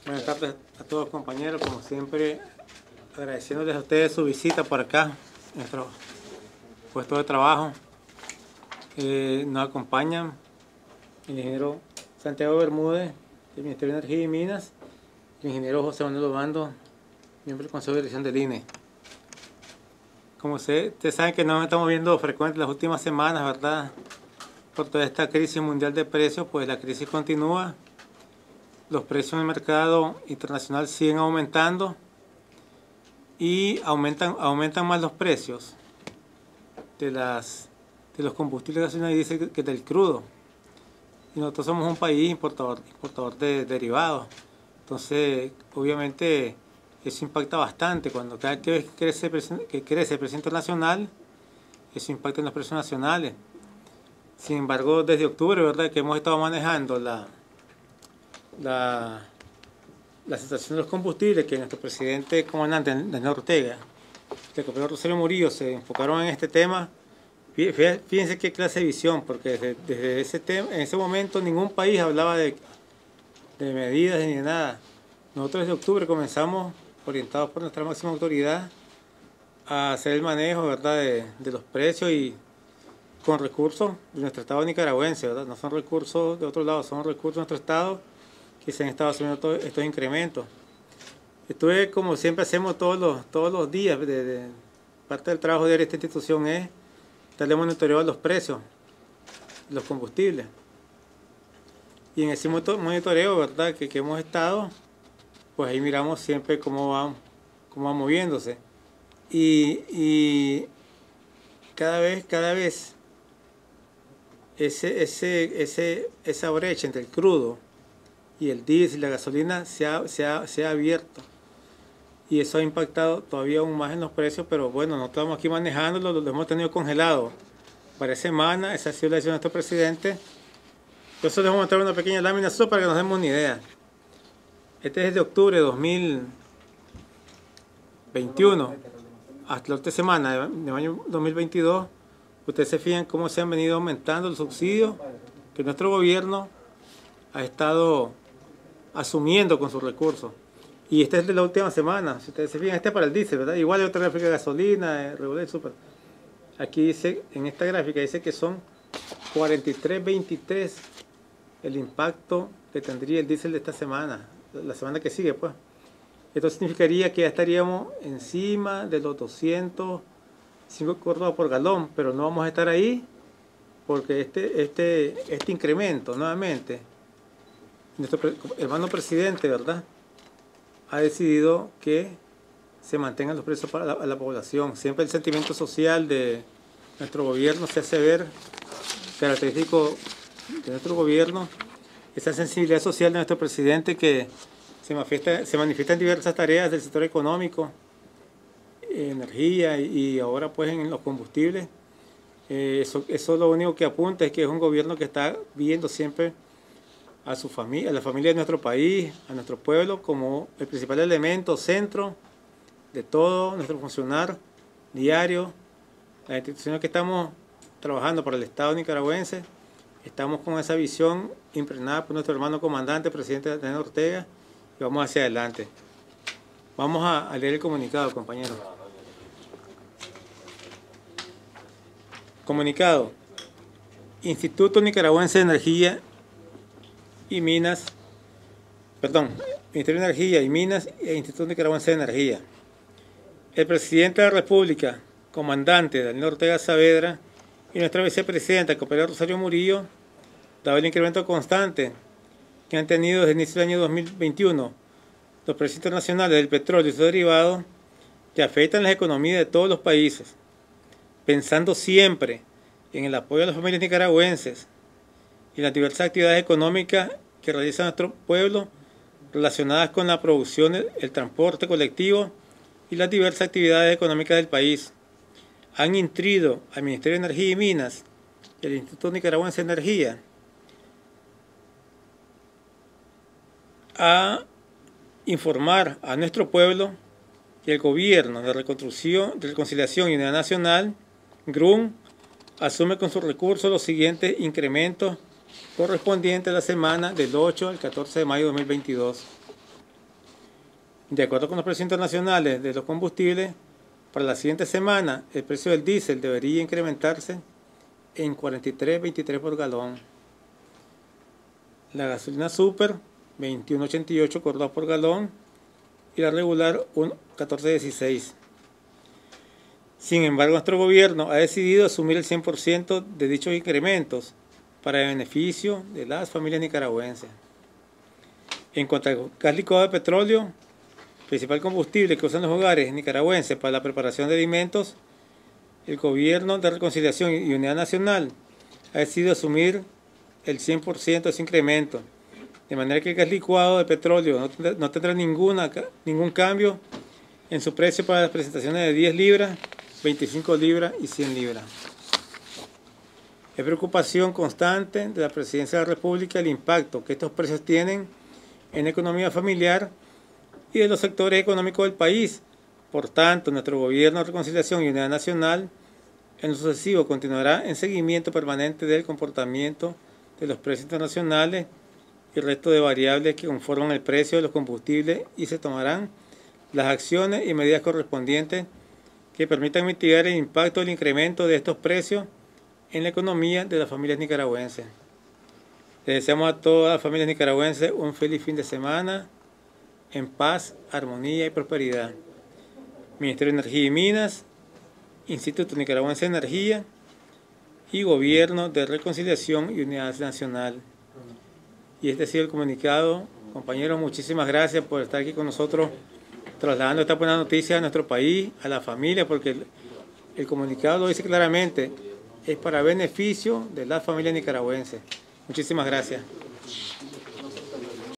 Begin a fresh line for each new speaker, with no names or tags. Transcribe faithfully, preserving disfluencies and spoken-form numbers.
Buenas tardes a todos, compañeros. Como siempre, agradeciéndoles a ustedes su visita por acá, en nuestro puesto de trabajo. Eh, nos acompañan el ingeniero Santiago Bermúdez, del Ministerio de Energía y Minas, y el ingeniero José Manuel Obando, miembro del Consejo de Dirección del I N E. Como ustedes, ustedes saben que nos estamos viendo frecuentes las últimas semanas, ¿verdad? Por toda esta crisis mundial de precios, pues la crisis continúa. Los precios en el mercado internacional siguen aumentando y aumentan, aumentan más los precios de, las, de los combustibles gasolina y diésel que del crudo. Y nosotros somos un país importador, importador de derivados. Entonces, obviamente, eso impacta bastante. Cuando cada vez que crece, que crece el precio internacional, eso impacta en los precios nacionales. Sin embargo, desde octubre, ¿verdad?, que hemos estado manejando la... La, la situación de los combustibles, que nuestro presidente comandante Daniel Ortega y el compañero Rosario Murillo se enfocaron en este tema. Fíjense qué clase de visión, porque desde, desde ese tema, en ese momento ningún país hablaba de, de medidas ni de nada. Nosotros desde octubre comenzamos, orientados por nuestra máxima autoridad, a hacer el manejo, ¿verdad?, de, de los precios y con recursos de nuestro estado nicaragüense, ¿verdad? No son recursos de otro lado, son recursos de nuestro estado que se han estado asumiendo todos estos incrementos. Estuve, como siempre hacemos todos los, todos los días, de, de, parte del trabajo de esta institución es darle monitoreo a los precios de los combustibles. Y en ese monitoreo, ¿verdad?, que, que hemos estado, pues ahí miramos siempre cómo va, cómo va moviéndose. Y, y cada vez, cada vez, ese, ese, ese, esa brecha entre el crudo y el diésel y la gasolina se ha, se, ha, se ha abierto, y eso ha impactado todavía aún más en los precios, pero bueno, no estamos aquí manejándolo, lo hemos tenido congelado varias semanas. Esa ha sido la decisión de nuestro presidente. Entonces les vamos a mostrar una pequeña lámina solo para que nos demos una idea. Este es de octubre de dos mil veintiuno hasta la otra semana del año dos mil veintidós. Ustedes se fijan cómo se han venido aumentando los subsidios que nuestro gobierno ha estado asumiendo con sus recursos. Y este es de la última semana. Si ustedes se fijan, este es para el diésel, ¿verdad? Igual hay otra gráfica de gasolina, regular, super. Aquí dice, en esta gráfica dice que son cuarenta y tres veintitrés el impacto que tendría el diésel de esta semana, la semana que sigue, pues. Esto significaría que ya estaríamos encima de los doscientos cinco córdobas por galón, pero no vamos a estar ahí porque este, este, este incremento, nuevamente, nuestro hermano presidente, ¿verdad?, ha decidido que se mantengan los precios para la, a la población. Siempre el sentimiento social de nuestro gobierno se hace ver, característico de nuestro gobierno, esa sensibilidad social de nuestro presidente que se manifiesta, se manifiesta en diversas tareas del sector económico, energía y, y ahora pues en los combustibles. Eh, eso, eso lo único que apunta es que es un gobierno que está viendo siempre a su familia, a la familia de nuestro país, a nuestro pueblo, como el principal elemento, centro de todo nuestro funcionar diario. Las instituciones que estamos trabajando para el Estado nicaragüense, estamos con esa visión impregnada por nuestro hermano comandante, presidente Daniel Ortega, y vamos hacia adelante. Vamos a, a leer el comunicado, compañeros. Comunicado. Instituto Nicaragüense de Energía y Minas, perdón, Ministerio de Energía y Minas e Instituto Nicaragüense de Energía. El presidente de la República, comandante Daniel Ortega Saavedra, y nuestra vicepresidenta, el compañero Rosario Murillo, dado el incremento constante que han tenido desde el inicio del año dos mil veintiuno los precios internacionales del petróleo y sus derivados, que afectan las economías de todos los países, pensando siempre en el apoyo a las familias nicaragüenses y las diversas actividades económicas que realiza nuestro pueblo relacionadas con la producción, el transporte colectivo y las diversas actividades económicas del país, han instruido al Ministerio de Energía y Minas y al Instituto Nicaragüense de Energía a informar a nuestro pueblo que el Gobierno de Reconstrucción, de Reconciliación y Unidad Nacional, G R U N, asume con sus recursos los siguientes incrementos correspondientes a la semana del ocho al catorce de mayo de dos mil veintidós. De acuerdo con los precios internacionales de los combustibles, para la siguiente semana el precio del diésel debería incrementarse en cuarenta y tres veintitrés por galón. La gasolina super veintiuno ochenta y ocho por galón y la regular catorce dieciséis. Sin embargo, nuestro gobierno ha decidido asumir el cien por ciento de dichos incrementos para el beneficio de las familias nicaragüenses. En cuanto al gas licuado de petróleo, principal combustible que usan los hogares nicaragüenses para la preparación de alimentos, el Gobierno de Reconciliación y Unidad Nacional ha decidido asumir el cien por ciento de ese incremento, de manera que el gas licuado de petróleo no tendrá, no tendrá ninguna, ningún cambio en su precio para las presentaciones de diez libras, veinticinco libras y cien libras. Es preocupación constante de la Presidencia de la República el impacto que estos precios tienen en la economía familiar y de los sectores económicos del país. Por tanto, nuestro Gobierno de Reconciliación y Unidad Nacional en lo sucesivo continuará en seguimiento permanente del comportamiento de los precios internacionales y el resto de variables que conforman el precio de los combustibles y se tomarán las acciones y medidas correspondientes que permitan mitigar el impacto del incremento de estos precios en la economía de las familias nicaragüenses. Les deseamos a todas las familias nicaragüenses un feliz fin de semana, en paz, armonía y prosperidad. Ministerio de Energía y Minas, Instituto Nicaragüense de Energía y Gobierno de Reconciliación y Unidad Nacional. Y este ha sido el comunicado. Compañeros, muchísimas gracias por estar aquí con nosotros, trasladando esta buena noticia a nuestro país, a la familia, porque el, el comunicado lo dice claramente, es para beneficio de las familias nicaragüenses. Muchísimas gracias.